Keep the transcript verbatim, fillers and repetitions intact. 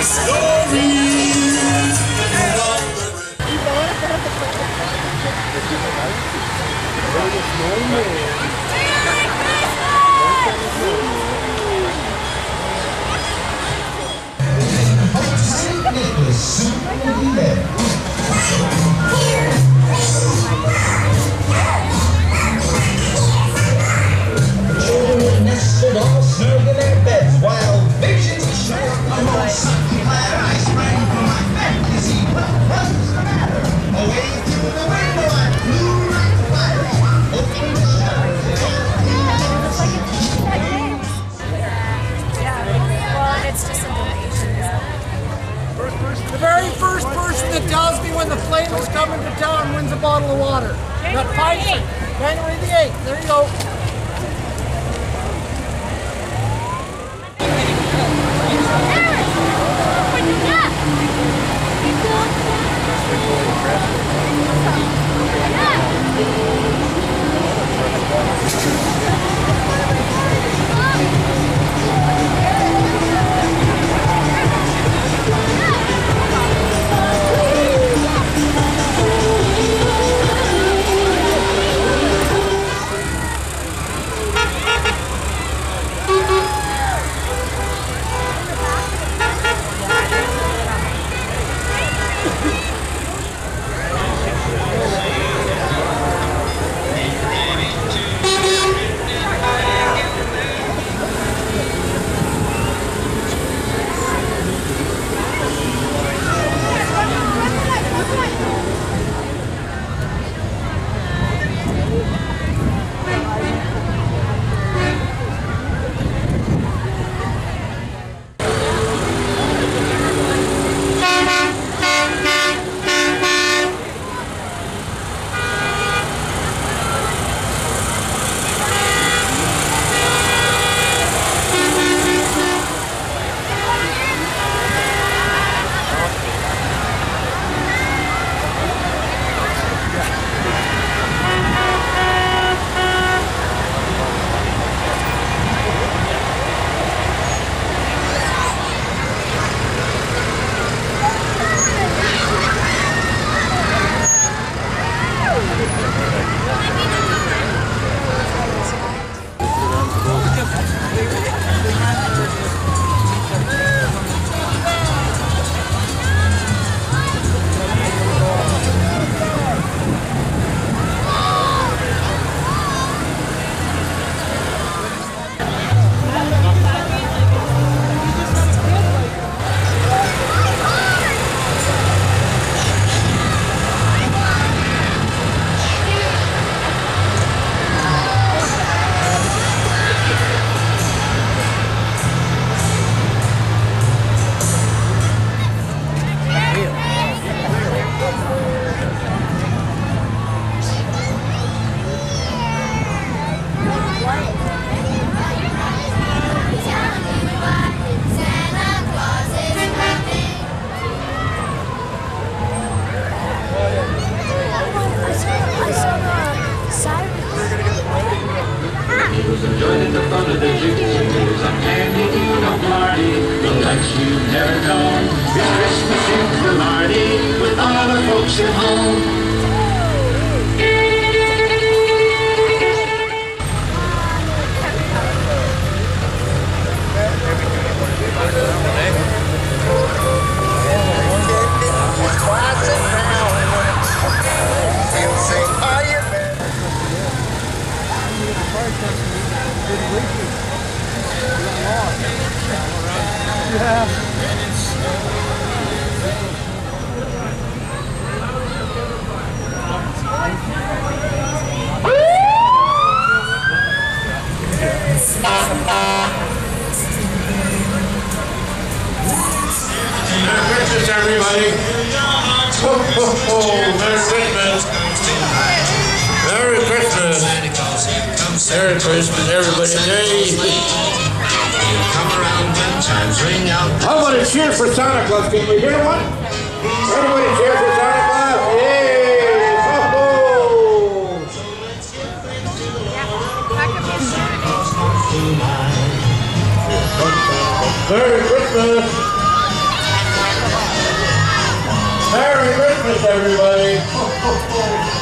Children nestled all snug in their beds while visions showed up on something glad I sprang from my bed to see what was the matter. Away through the window I flew like fire. Open the shutters and Well, it's just a donation. The very first person that tells me when the plane is coming to town wins a bottle of water. Got five seconds. January the eighth. There you go. Join in the fun of the gypsies and candy in a party. The lights you've never known. It's Christmas in Killarney with all the folks at home. Merry Christmas, everybody. Ho, ho, ho. Merry Christmas. Merry Christmas. Merry Christmas, everybody. How about a cheer for Santa Claus? Can we hear one? Everybody cheer for Santa Claus. Yay! Ho, ho. Merry Christmas. Merry Christmas, everybody.